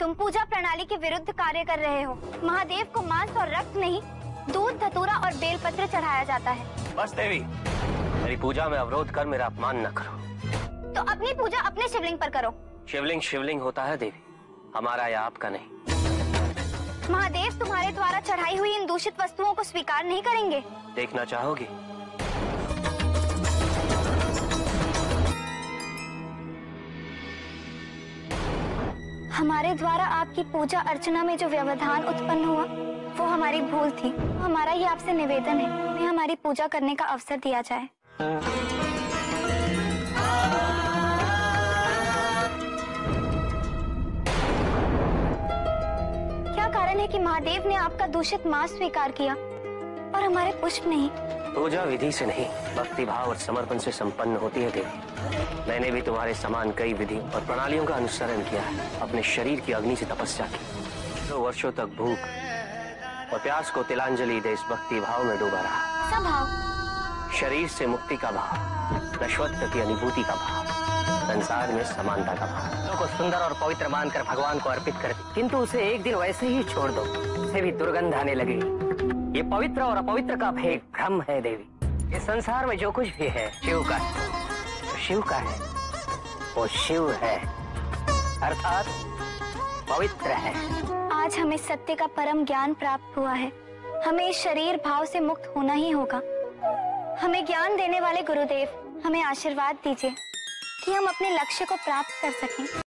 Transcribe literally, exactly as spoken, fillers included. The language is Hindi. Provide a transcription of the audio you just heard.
तुम पूजा प्रणाली के विरुद्ध कार्य कर रहे हो। महादेव को मांस और रक्त नहीं, दूध, धतूरा और बेलपत्र चढ़ाया जाता है। बस देवी, मेरी पूजा में अवरोध कर मेरा अपमान न करो। तो अपनी पूजा अपने शिवलिंग पर करो। शिवलिंग शिवलिंग होता है देवी, हमारा या आपका नहीं। महादेव तुम्हारे द्वारा चढ़ाई हुई इन दूषित वस्तुओं को स्वीकार नहीं करेंगे। देखना चाहोगी? हमारे द्वारा आपकी पूजा अर्चना में जो व्यवधान उत्पन्न हुआ वो हमारी भूल थी। हमारा ये आपसे निवेदन है, हमें हमारी पूजा करने का अवसर दिया जाए। क्या कारण है कि महादेव ने आपका दूषित मांस स्वीकार किया और हमारे पुष्प नहीं? पूजा विधि से नहीं, भक्ति भाव और समर्पण से संपन्न होती है देवी। मैंने भी तुम्हारे समान कई विधि और प्रणालियों का अनुसरण किया है। अपने शरीर की अग्नि से तपस्या की, दो वर्षों तक भूख और प्यास को तिलांजलि दे इस भक्ति भाव में डूबा रहा। सब भाव? शरीर से मुक्ति का भाव, नश्वरता की अनुभूति का भाव, संसार में समानता का भाव। लोगों को सुंदर और पवित्र मानकर भगवान को अर्पित कर दी, किंतु उसे एक दिन वैसे ही छोड़ दो, उसे भी दुर्गंध आने लगेगी। ये पवित्र और अपवित्र का भेद भ्रम है देवी। इस संसार में जो कुछ भी है शिव का है, तो शिव का है, वो शिव है, अर्थात पवित्र है। आज हमें सत्य का परम ज्ञान प्राप्त हुआ है। हमें इस शरीर भाव से मुक्त होना ही होगा। हमें ज्ञान देने वाले गुरुदेव, हमें आशीर्वाद दीजिए कि हम अपने लक्ष्य को प्राप्त कर सकें।